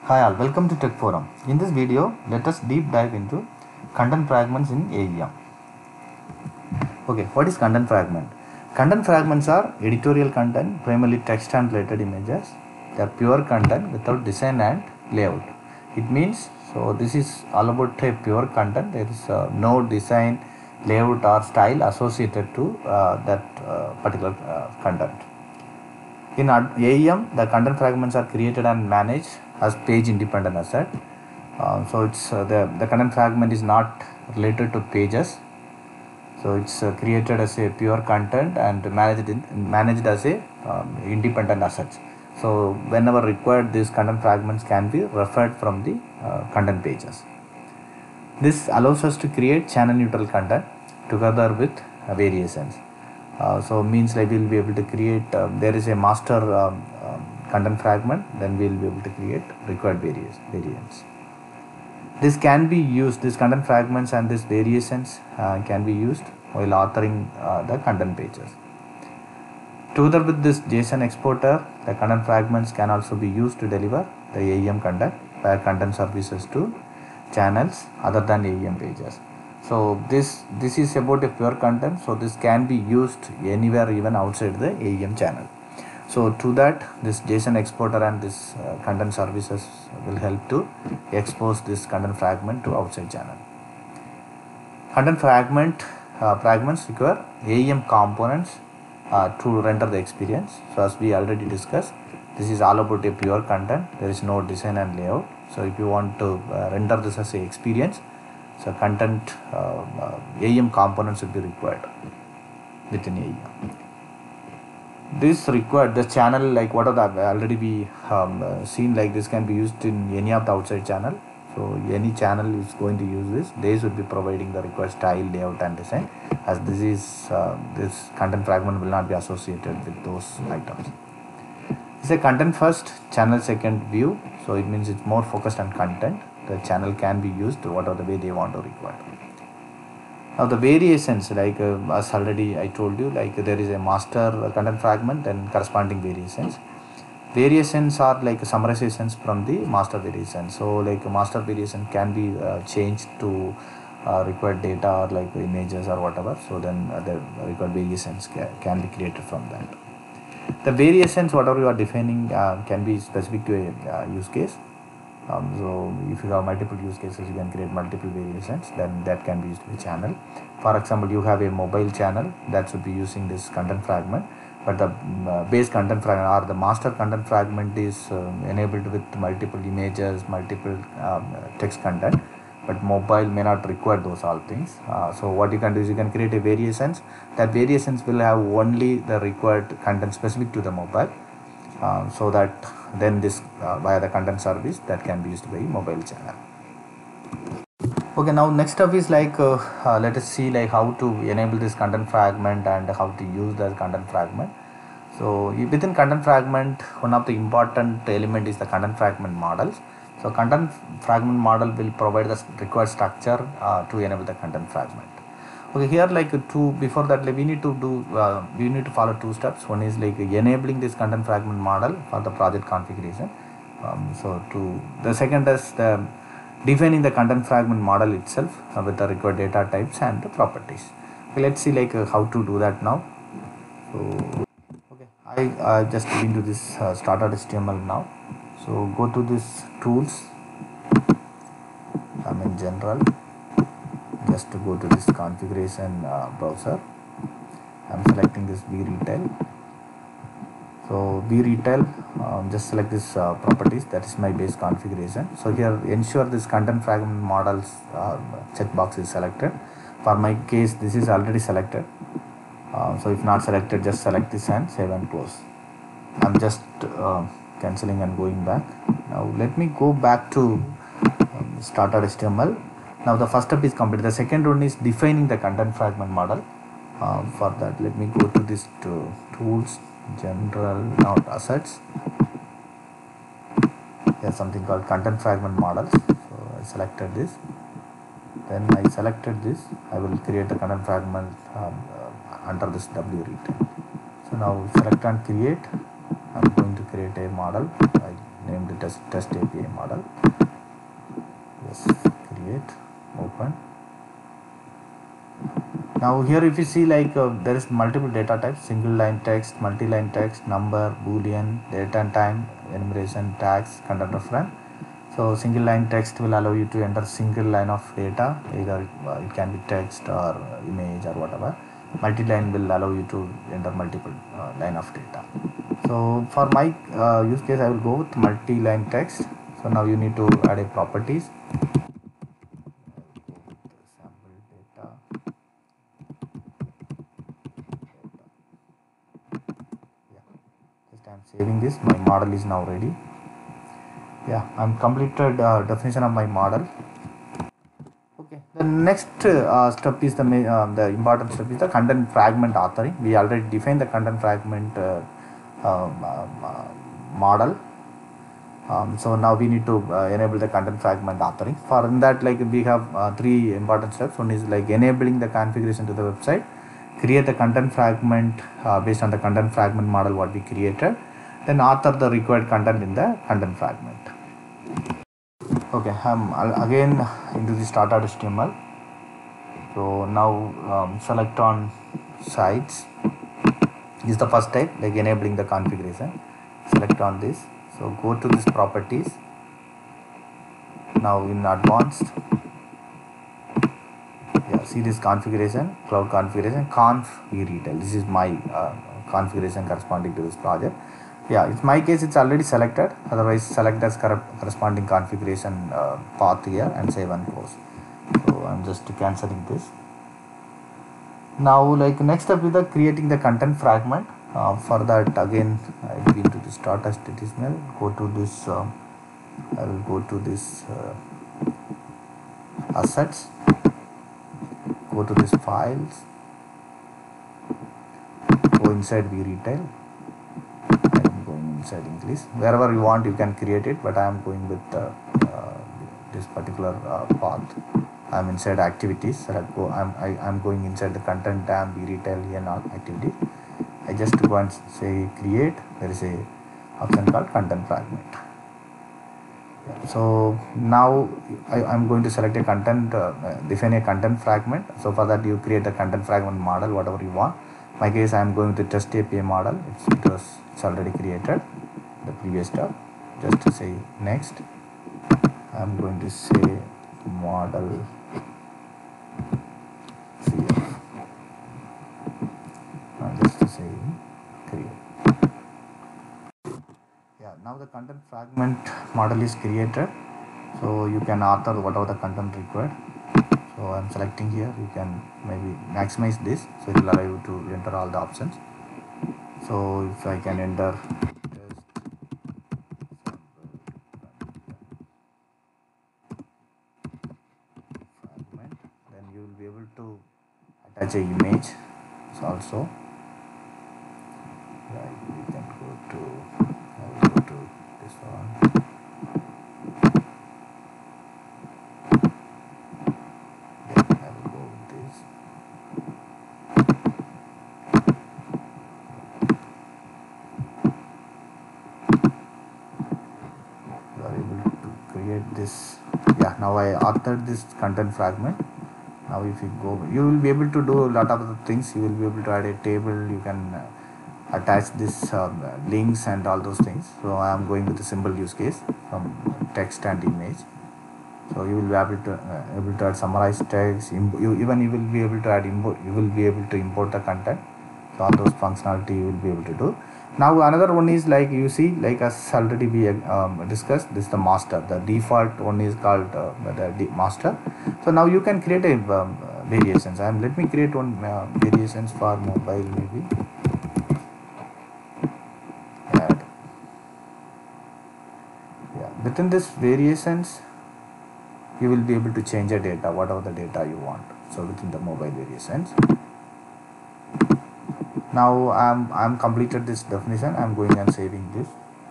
Hi all, welcome to Tech Forum. In this video, let us deep dive into content fragments in AEM. Okay, what is content fragment? Content fragments are editorial content, primarily text and related images. They are pure content without design and layout. It means, so this is all about a pure content. There is no design, layout or style associated to that particular content. In AEM, the content fragments are created and managed as page independent asset. So it's the content fragment is not related to pages. So it's created as a pure content and managed as a independent assets. So whenever required, these content fragments can be referred from the content pages. This allows us to create channel neutral content together with variations. So means like we'll be able to create, there is a master content fragment, then we'll be able to create required variants. This can be used, these content fragments and these variations can be used while authoring the content pages. Together with this JSON exporter, the content fragments can also be used to deliver the AEM content via content services to channels other than AEM pages. So this is about a pure content, so this can be used anywhere, even outside the AEM channel. So to that, this JSON exporter and this content services will help to expose this content fragment to outside channel. Content fragments require AEM components to render the experience. So as we already discussed, this is all about a pure content. There is no design and layout. So if you want to render this as a experience, so content AEM components will be required within AEM. This required the channel, like what are the already we seen, like this can be used in any of the outside channel. So any channel is going to use this. They should be providing the required style, layout and design, as this is this content fragment will not be associated with those items. It's a content first, channel second view. So it means it's more focused on content. The channel can be used whatever the way they want to require. Now the variations, like as already I told you, like there is a master content fragment and corresponding variations. Variations are like summarizations from the master variation. So like a master variation can be changed to required data or like images or whatever. So then the required variations can be created from that. The variations, whatever you are defining, can be specific to a use case. So if you have multiple use cases, you can create multiple variations, then that can be used with channel. For example, you have a mobile channel that should be using this content fragment, but the base content fragment or the master content fragment is enabled with multiple images, multiple text content, but mobile may not require those all things. So what you can do is you can create a variations. That variations will have only the required content specific to the mobile. So that then this via the content service that can be used by mobile channel. Okay, now next up is like let us see like how to enable this content fragment and how to use the content fragment. So within content fragment, one of the important element is the content fragment models. So content fragment model will provide the required structure to enable the content fragment. Okay, here like before that, like we need to follow two steps. One is like enabling this content fragment model for the project configuration. The second is the defining the content fragment model itself with the required data types and the properties. Okay, let's see like how to do that now. So okay, I just been to this start.html now. So go to this tools. I'm in general. Just to go to this configuration browser, I'm selecting this vRetail. So vRetail, just select this properties, that is my base configuration. So here ensure this content fragment models checkbox is selected. For my case, this is already selected. So if not selected, just select this and save and close. I'm just cancelling and going back. Now let me go back to start.html. Now the first step is complete. The second one is defining the content fragment model. For that, let me go to this tools, general, not assets. There's something called content fragment models. So I selected this. Then I selected this. I will create a content fragment under this wRetail. So now select and create. I'm going to create a model. I named it as test API model. Yes, create, open. Now here if you see, like there is multiple data types: single line text, multi-line text, number, boolean, date and time, enumeration, tags, content reference. So single line text will allow you to enter single line of data, either it can be text or image or whatever. Multi-line will allow you to enter multiple line of data. So for my use case, I will go with multi-line text. So now you need to add a properties. Sample data. Just I am saving this. My model is now ready. Yeah, I'm completed definition of my model. Okay, the next step is the important step is the content fragment authoring. We already defined the content fragment model. So now we need to enable the content fragment authoring. For in that, like we have three important steps. One is like enabling the configuration to the website, create the content fragment based on the content fragment model what we created, then author the required content in the content fragment. Okay, again into the start.html. So now select on sites. This is the first type, like enabling the configuration. Select on this. So go to this properties. Now in advanced, yeah, see this configuration, cloud configuration, conf retail. This is my configuration corresponding to this project. Yeah, in my case it's already selected. Otherwise, select as corresponding configuration path here and save and close. So I'm just cancelling this. Now, like next step is the creating the content fragment. For that, again, I will go to the start.html. Go to this. I will go to this assets. Go to this files. Go inside retail. Inside English, wherever you want you can create it, but I am going with this particular path. I am inside activities. So I'm going inside the content tab, retail and all activity. I just go and say create. There is a option called content fragment. Yeah. So now I'm going to select a content, define a content fragment. So for that you create the content fragment model, whatever you want. In my case I am going to test API model. It's already created. The previous step. Just to say next. I am going to say model CF. Just to say create. Yeah, now the content fragment model is created. So you can author whatever the content required. So I'm selecting here. You can maybe maximize this, so it will allow you to enter all the options. So if I can enter test fragment, then you will be able to attach a image. So also, right, we can go to, I will go to this one. This, yeah, now I authored this content fragment. Now if you go, you will be able to do a lot of the things. You will be able to add a table, you can attach this links and all those things. So I am going with a simple use case from text and image. So you will be able to add summarized text. You will be able to add import. You will be able to import the content. So all those functionality you will be able to do. Now another one is, like you see, like as already we discussed, this is the master. The default one is called the master. So now you can create a variations. Let me create one variations for mobile maybe. Add. Yeah, within this variations, you will be able to change the data, whatever the data you want. So within the mobile variations. Now I'm completed this definition. I'm going and saving this.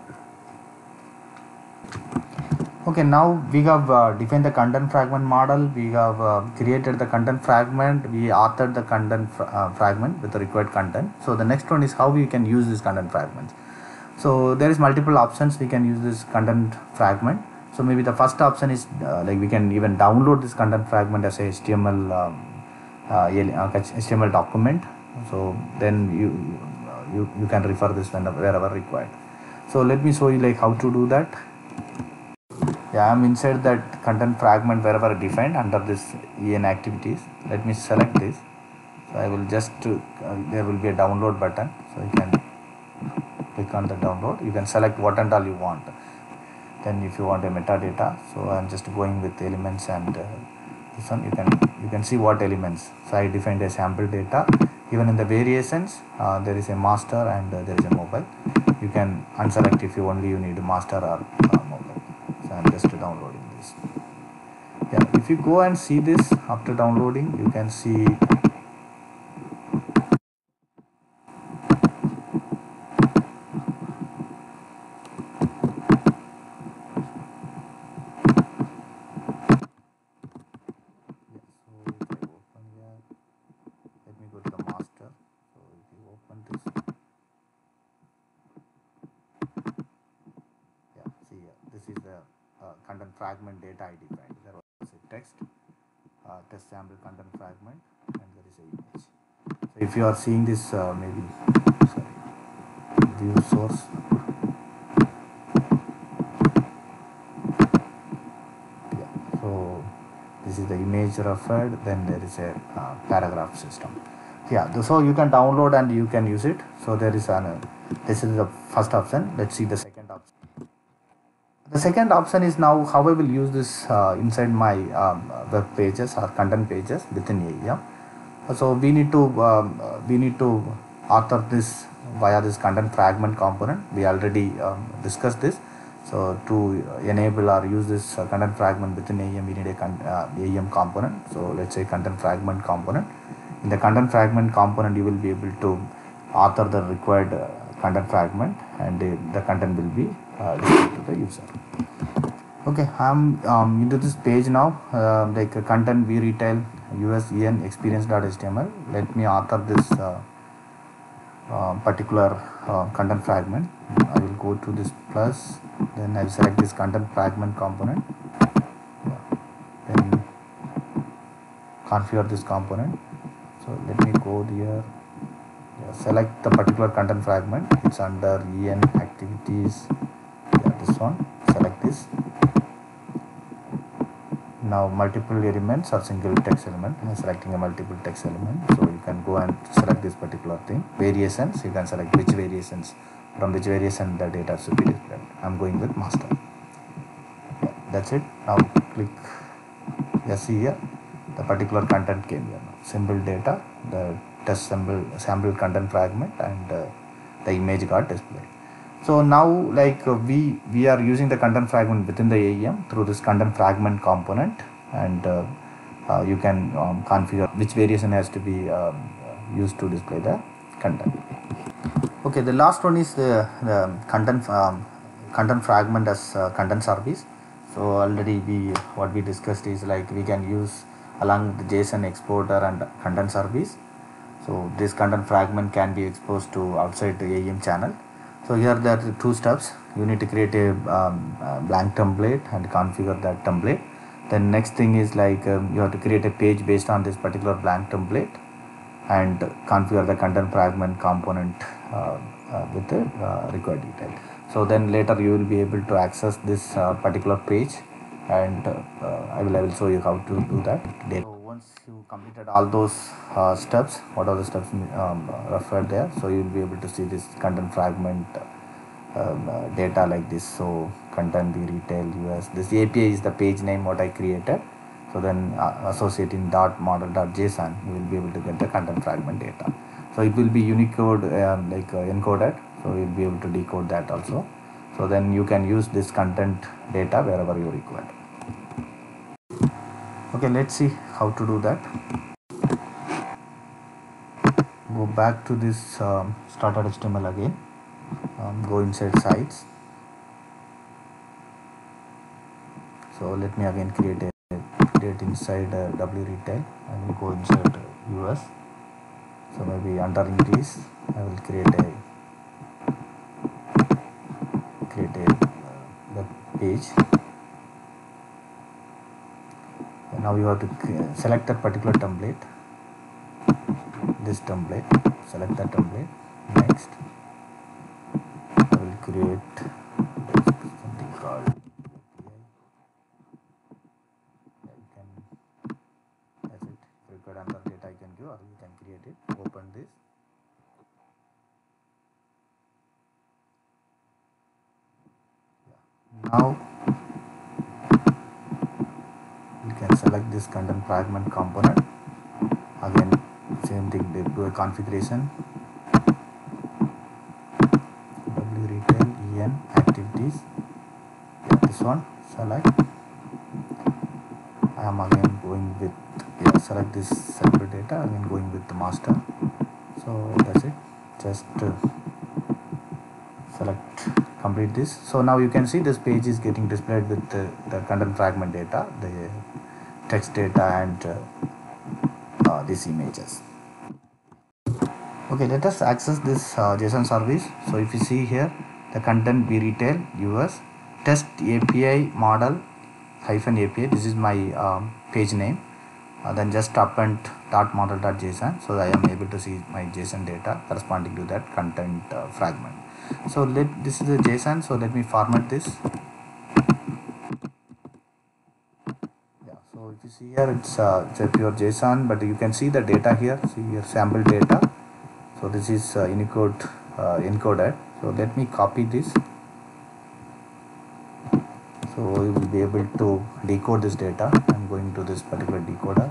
Okay, now we have defined the content fragment model. We have created the content fragment. We authored the content fragment with the required content. So the next one is how we can use this content fragments. So there is multiple options we can use this content fragment. So maybe the first option is like we can even download this content fragment as a HTML document. So then you can refer this wherever required. So let me show you like how to do that. Yeah, I'm inside that content fragment wherever defined under this EN activities. Let me select this. So I will just there will be a download button, so you can click on the download. You can select what and all you want. Then if you want a metadata, so I'm just going with elements, and this one you can see what elements. So I defined a sample data. Even in the variations, there is a master and there is a mobile. You can unselect if you need master or mobile. So I'm just downloading this. Yeah, if you go and see this after downloading, you can see content fragment data ID, right? There was a text sample content fragment, and there is a image. So if you are seeing this maybe view source, yeah, so this is the image referred, then there is a paragraph system. Yeah, so you can download and you can use it. So there is this is the first option. Let's see the second option. The second option is now how I will use this inside my web pages or content pages within AEM. So we need to author this via this content fragment component. We already discussed this. So to enable or use this content fragment within AEM, we need a AEM component. So let's say content fragment component. In the content fragment component, you will be able to author the required content fragment, and the content will be displayed to the user. Okay, I'm into this page now, like content view retail USEN experience.html. Let me author this particular content fragment. I will go to this plus, then I will select this content fragment component, then configure this component. So let me go there, select the particular content fragment. It's under EN activities, this one, select this. Now multiple elements or single text element. I'm selecting a multiple text element, so you can go and select this particular thing. Variations, you can select which variations, from which variation the data should be displayed. I'm going with master. Yeah, that's it. Now click, see here the particular content came here now. Symbol data, the test sample content fragment, and the image got displayed. So now like we are using the content fragment within the AEM through this content fragment component, and you can configure which variation has to be used to display the content. Okay, the last one is the content fragment as content service. So already what we discussed is like we can use along the JSON exporter and content service. So this content fragment can be exposed to outside the AEM channel. So here there are two steps. You need to create a blank template and configure that template. Then next thing is like you have to create a page based on this particular blank template and configure the content fragment component with the required detail. So then later you will be able to access this particular page, and I will show you how to do that. So once you completed all those steps, what are the steps referred there, so you will be able to see this content fragment data like this. So content retail US, this API is the page name what I created. So then associating .model.json, you will be able to get the content fragment data. So it will be Unicode encoded, so you will be able to decode that also. So then you can use this content data wherever you require. Okay, let's see how to do that. Go back to this start.html again. Go inside sites. So let me again create inside W retail. I will go inside US. So maybe under increase I will create page. And now you have to select that particular template, this template, select that template. Next, I will create something called API. You can, that's it. If you require another data, you can give, or you can create it. Open this. Now you can select this content fragment component. Again, same thing, do a configuration. W retail EN activities. Yeah, this one, select. I am again going with, select this sample data, again going with the master. So that's it. Just select, complete this. So now you can see this page is getting displayed with the content fragment data, the text data, and these images. Okay, let us access this JSON service. So if you see here, the content we retail US test API model hyphen API, this is my page name. Then just append .model.json, so I am able to see my JSON data corresponding to that content fragment. So this is the JSON, so let me format this. Yeah, so if you see here, it's a pure JSON, but you can see the data here. See here, sample data. So this is Unicode encoded. So let me copy this. So you will be able to decode this data. I'm going to this particular decoder.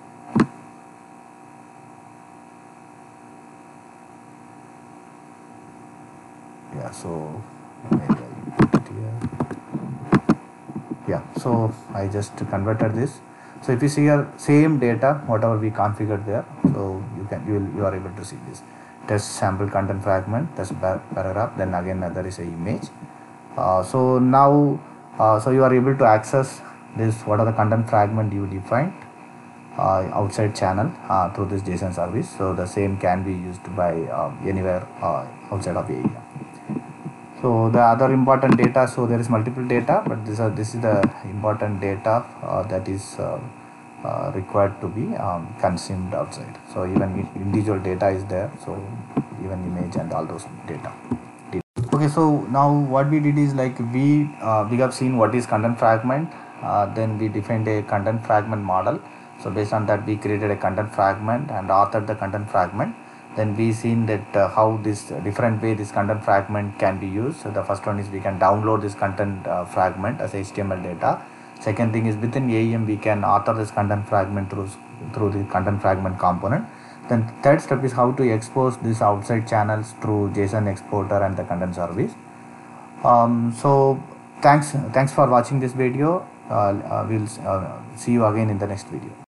Yeah, so maybe I put it here. Yeah, so I just converted this. So if you see here, same data, whatever we configured there, so you are able to see this test sample content fragment, that's paragraph, then again there is a image. So now so you are able to access this, what are the content fragment you defined outside channel through this JSON service. So the same can be used by anywhere outside of AEM. So the other important data, so there is multiple data, but this is the important data that is required to be consumed outside. So even individual data is there, so even image and all those data. Okay, so now what we did is, like, we have seen what is content fragment. Then we defined a content fragment model. So based on that, we created a content fragment and authored the content fragment. Then we seen that how this different way this content fragment can be used. So the first one is we can download this content fragment as HTML data. Second thing is within AEM we can author this content fragment through the content fragment component. Then third step is how to expose this outside channels through JSON exporter and the content service. So thanks for watching this video. We'll see you again in the next video.